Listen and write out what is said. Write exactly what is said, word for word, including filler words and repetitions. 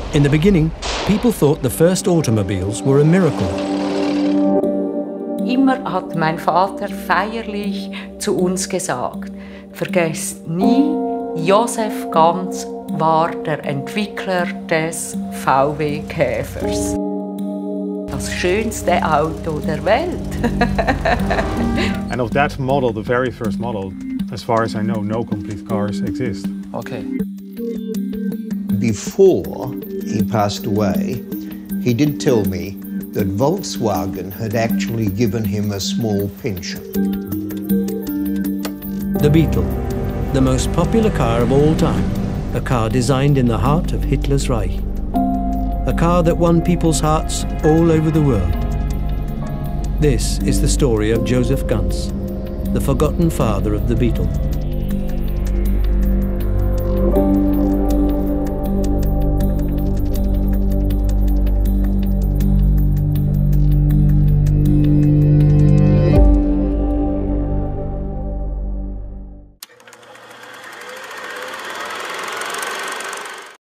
In the beginning, people thought the first automobiles were a miracle. Immer hat mein Vater feierlich zu uns gesagt, vergesst nie, Josef Ganz war der Entwickler des V W Käfers. Das schönste Auto der Welt. And of that model, the very first model, as far as I know, no complete cars exist. Okay. Before he passed away, he did tell me that Volkswagen had actually given him a small pension. The Beetle, the most popular car of all time, a car designed in the heart of Hitler's Reich. A car that won people's hearts all over the world. This is the story of Joseph Ganz, the forgotten father of the Beetle.